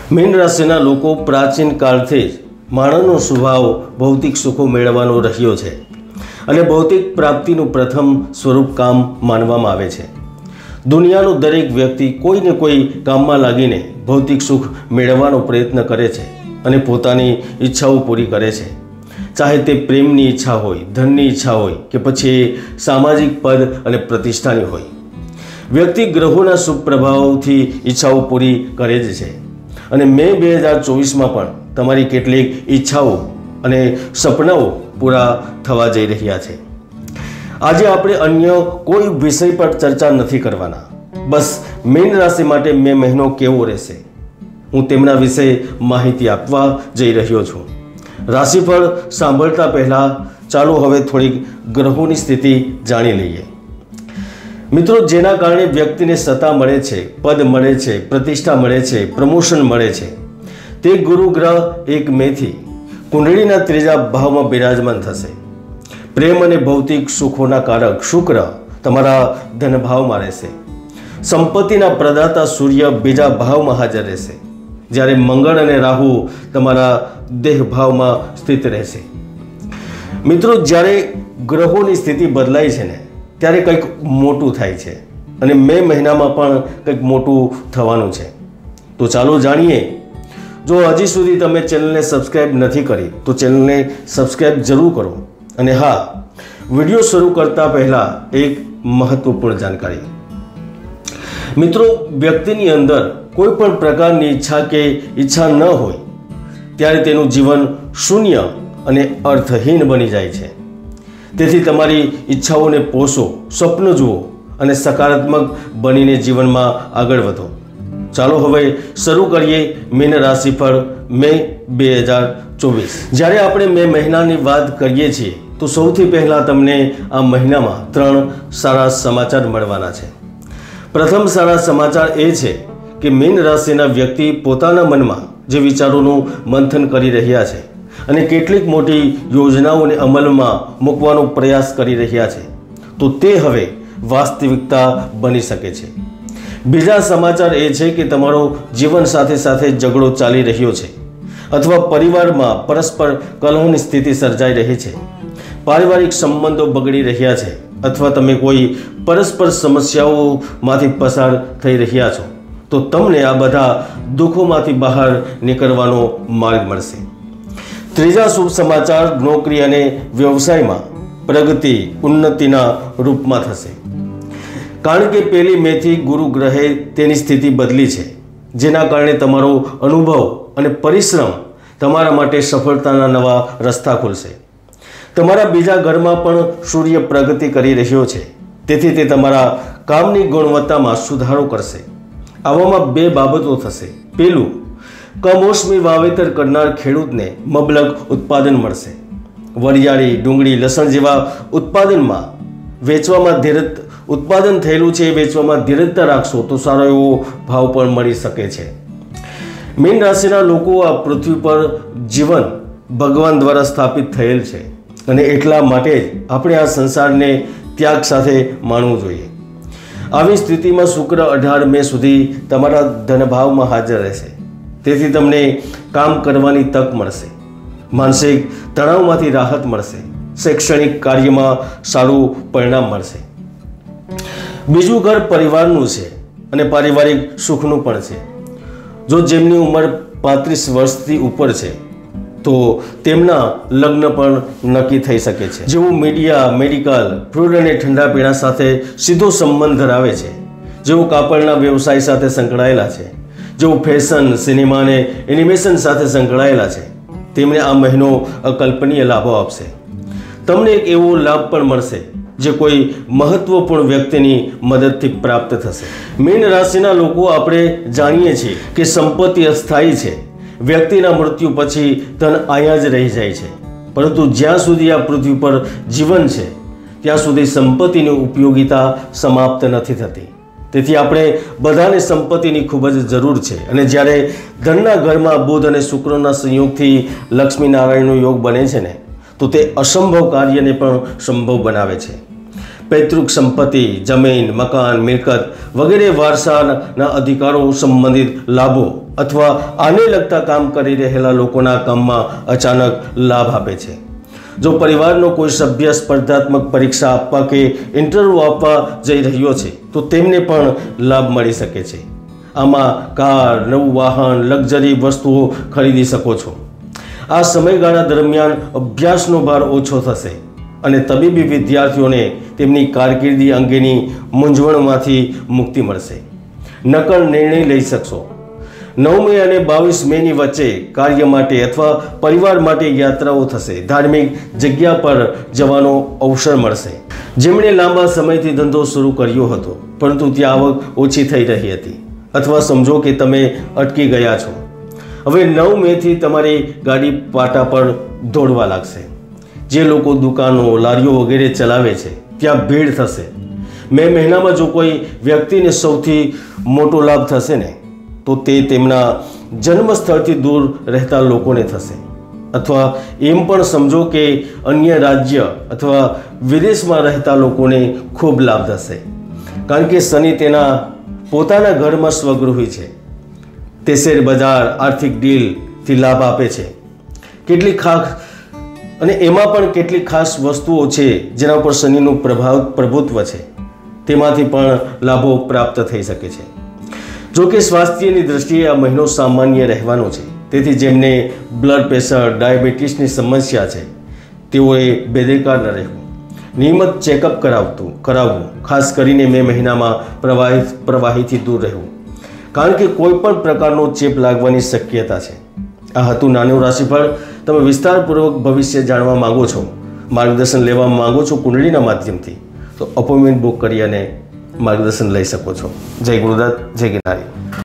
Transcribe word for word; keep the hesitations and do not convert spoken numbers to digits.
Mean રાશિના લોકો પ્રાચીન કાળથી જ માણસનો સ્વભાવ ભૌતિક સુખો મેળવવાનો રહ્યો છે અને ભૌતિક પ્રાપ્તિનું પ્રથમ સ્વરૂપ કામ માનવામાં આવે છે। દુનિયાનો દરેક વ્યક્તિ કોઈને કોઈ કામમાં લાગીને ભૌતિક સુખ મેળવવાનો પ્રયત્ન કરે છે અને પોતાની ઈચ્છાઓ પૂરી કરે છે, ચાહે તે પ્રેમની ઈચ્છા હોય, ધનની ઈચ્છા હોય કે પછી સામાજિક પદ અને પ્રતિષ્ઠાની હોય। વ્યક્તિ ગ્રહોના શુભ પ્રભાવોથી ઈચ્છાઓ પૂરી કરે જ છે અને મે બે હજાર ચોવીસમાં પણ તમારી કેટલીક ઈચ્છાઓ અને સપનાઓ પૂરા થવા જઈ રહ્યા છે। આજે આપણે અન્ય કોઈ વિષય પર ચર્ચા નથી કરવાના, બસ મીન રાશિ માટે મે મહિનો કેવો રહેશે હું તેમના વિશે માહિતી આપવા જઈ રહ્યો છું। રાશિફળ સાંભળતા પહેલાં ચાલો હવે થોડીક ગ્રહોની સ્થિતિ જાણી લઈએ। મિત્રો, જેના કારણે વ્યક્તિને સત્તા મળે છે, પદ મળે છે, પ્રતિષ્ઠા મળે છે, પ્રમોશન મળે છે, તે ગુરુ ગ્રહ એક મેથી કુંડળીના ત્રીજા ભાવમાં બિરાજમાન થશે। પ્રેમ અને ભૌતિક સુખોના કારક શુક્ર તમારા ધનભાવમાં રહેશે। સંપત્તિના પ્રદાતા સૂર્ય બીજા ભાવમાં હાજર રહેશે, જ્યારે મંગળ અને રાહુ તમારા દેહ ભાવમાં સ્થિત રહેશે। મિત્રો, જ્યારે ગ્રહોની સ્થિતિ બદલાય છે ને ત્યારે કંઈક મોટું થાય છે અને મે મહિનામાં પણ કંઈક મોટું થવાનું છે। તો ચાલો જાણીએ। જો હજી સુધી તમે ચેનલને સબસ્ક્રાઈબ નથી કરી તો ચેનલને સબસ્ક્રાઈબ જરૂર કરો। અને હા, વિડીયો શરૂ કરતા પહેલાં એક મહત્વપૂર્ણ જાણકારી। મિત્રો, વ્યક્તિની અંદર કોઈ પણ પ્રકારની ઈચ્છા કે ઈચ્છા ન હોય ત્યારે તેનું જીવન શૂન્ય અને અર્થહીન બની જાય છે। તેથી તમારી ઈચ્છાઓને પોષો, સ્વપ્ન જુઓ અને સકારાત્મક બનીને જીવનમાં આગળ વધો। ચાલો હવે શરૂ કરીએ મીન રાશિફળ મે બે હજાર ચોવીસ। જ્યારે આપણે મે મહિનાની વાત કરીએ છીએ તો સૌથી પહેલાં તમને આ મહિનામાં ત્રણ સારા સમાચાર મળવાના છે। પ્રથમ સારા સમાચાર એ છે કે મીન રાશિના વ્યક્તિ પોતાના મનમાં જે વિચારોનું મંથન કરી રહ્યા છે અને કેટલીક મોટી યોજનાઓને અમલમાં મૂકવાનો પ્રયાસ કરી રહ્યા છે તો તે હવે વાસ્તવિકતા બની શકે છે। બીજા સમાચાર એ છે કે તમારો જીવન સાથે સાથે ઝઘડો ચાલી રહ્યો છે અથવા પરિવારમાં પરસ્પર કલહની સ્થિતિ સર્જાઈ રહી છે, પારિવારિક સંબંધો બગડી રહ્યા છે અથવા તમે કોઈ પરસ્પર સમસ્યાઓમાંથી પસાર થઈ રહ્યા છો તો તમને આ બધા દુઃખોમાંથી બહાર નીકળવાનો માર્ગ મળશે। ત્રીજા શુભ સમાચાર નોકરી અને વ્યવસાયમાં પ્રગતિ ઉન્નતિના રૂપમાં થશે, કારણ કે પહેલી મેથી ગુરુ ગ્રહે તેની સ્થિતિ બદલી છે, જેના કારણે તમારો અનુભવ અને પરિશ્રમ તમારા માટે સફળતાના નવા રસ્તા ખોલશે। તમારા બીજા ઘરમાં પણ સૂર્ય પ્રગતિ કરી રહ્યો છે, તેથી તે તમારા કામની ગુણવત્તામાં સુધારો કરશે। આવામાં બે બાબતો થશે। પહેલું, કમોસમી વાવેતર કરનાર ખેડૂતને મબલક ઉત્પાદન મળશે। વરિયાળી, ડુંગળી, લસણ જેવા ઉત્પાદનમાં વેચવામાં ધીરજ ઉત્પાદન થયેલું છે એ વેચવામાં ધીરજતા રાખશો તો સારો એવો ભાવ પણ મળી શકે છે। મીન રાશિના લોકો આ પૃથ્વી પર જીવન ભગવાન દ્વારા સ્થાપિત થયેલ છે અને એટલા માટે જ આપણે આ સંસારને ત્યાગ સાથે માણવું જોઈએ। આવી સ્થિતિમાં શુક્ર અઢાર મે સુધી તમારા ધનભાવમાં હાજર રહેશે, તેથી તમને કામ કરવાની તક મળશે, માનસિક તણાવમાંથી રાહત મળશે, શૈક્ષણિક કાર્યમાં સારું પરિણામ મળશે। બીજું ઘર પરિવારનું છે અને પારિવારિક સુખનું પણ છે। જો જેમની ઉંમર પાંત્રીસ વર્ષથી ઉપર છે તો તેમના લગ્ન પણ નક્કી થઈ શકે છે। જેઓ મીડિયા, મેડિકલ, ફૂડ અને ઠંડા પીણા સાથે સીધો સંબંધ ધરાવે છે, જેઓ કાપડના વ્યવસાય સાથે સંકળાયેલા છે, જેઓ ફેશન, સિનેમા અને એનિમેશન સાથે સંકળાયેલા છે, તેમને આ મહિનો અકલ્પનીય લાભો આપશે। તમને એક એવો લાભ પણ મળશે જે કોઈ મહત્વપૂર્ણ વ્યક્તિની મદદથી પ્રાપ્ત થશે। મીન રાશિના લોકો આપણે જાણીએ છીએ કે સંપત્તિ અસ્થાયી છે, વ્યક્તિના મૃત્યુ પછી ધન અહીંયા જ રહી જાય છે, પરંતુ જ્યાં સુધી આ પૃથ્વી પર જીવન છે ત્યાં સુધી સંપત્તિની ઉપયોગિતા સમાપ્ત નથી થતી। તેથી આપણે બધાને સંપત્તિની ખૂબ જ જરૂર છે અને જ્યારે ધનના ઘરમાં બુધ અને શુક્રના સંયોગથી લક્ષ્મીનારાયણનો યોગ બને છે ને તો તે અસંભવ કાર્યને પણ સંભવ બનાવે છે। પૈતૃક સંપત્તિ, જમીન, મકાન, મિલકત વગેરે વારસાના અધિકારો સંબંધિત લાભો અથવા આને લગતા કામ કરી રહેલા લોકોના કામમાં અચાનક લાભ આપે છે. જો પરિવારનો કોઈ સભ્ય સ્પર્ધાત્મક પરીક્ષા આપવા કે ઇન્ટરવ્યૂ આપવા જઈ રહ્યો છે તો તેમને પણ લાભ મળી શકે છે. આમાં કાર, નવું વાહન, લક્ઝરી વસ્તુઓ ખરીદી શકો છો. આ સમયગાળા દરમિયાન અભ્યાસનો ભાર ઓછો થશે અને તબીબી વિદ્યાર્થીઓને તેમની કારકિર્દી અંગેની મૂંઝવણમાંથી મુક્તિ મળશે. નક્કર નિર્ણય લઈ શકશો. નવ મે અને બાવીસ મેની વચ્ચે કાર્ય માટે અથવા પરિવાર માટે યાત્રાઓ થશે. ધાર્મિક જગ્યા પર જવાનો અવસર મળશે. જેમણે લાંબા સમયથી ધંધો શરૂ કર્યો હતો પરંતુ ત્યાં આવક ઓછી થઈ રહી હતી અથવા સમજો કે તમે અટકી ગયા છો, હવે નવ મેથી તમારી ગાડી પાટા પર દોડવા લાગશે. જે લોકો દુકાનો, લારીઓ વગેરે ચલાવે છે ત્યાં ભીડ થશે. મે મહિનામાં જો કોઈ વ્યક્તિને સૌથી મોટો લાભ થશે ને તો તે તેમના જન્મસ્થળથી દૂર રહેતા લોકોને થશે. અથવા એમ પણ સમજો કે અન્ય રાજ્ય અથવા વિદેશમાં રહેતા લોકોને ખૂબ લાભ થશે, કારણ કે શનિ તેના પોતાના ઘરમાં સ્વગૃહી છે. તે શેર બજાર, આર્થિક ડીલથી લાભ આપે છે. કેટલીક ખાસ અને એમાં પણ કેટલીક ખાસ વસ્તુઓ છે જેના ઉપર શનિનું પ્રભાવ પ્રભુત્વ છે, તેમાંથી પણ લાભો પ્રાપ્ત થઈ શકે છે. જો કે સ્વાસ્થ્યની દૃષ્ટિએ આ મહિનો સામાન્ય રહેવાનો છે, તેથી જેમને બ્લડ પ્રેશર, ડાયાબિટીસની સમસ્યા છે તેઓએ બેદરકાર ન રહેવું. નિયમિત ચેકઅપ કરાવતું કરાવવું ખાસ કરીને મે મહિનામાં પ્રવાહી પ્રવાહીથી દૂર રહેવું, કારણ કે કોઈ પણ પ્રકારનો ચેપ લાગવાની શક્યતા છે. આ હતું નાનું રાશિફળ. તમે વિસ્તારપૂર્વક ભવિષ્ય જાણવા માગો છો, માર્ગદર્શન લેવા માગો છો કુંડળીના માધ્યમથી, તો અપોઇન્ટમેન્ટ બુક કરી અને માર્ગદર્શન લઈ શકો છો. જય ગુરુદત્ત, જય ગિરનારી.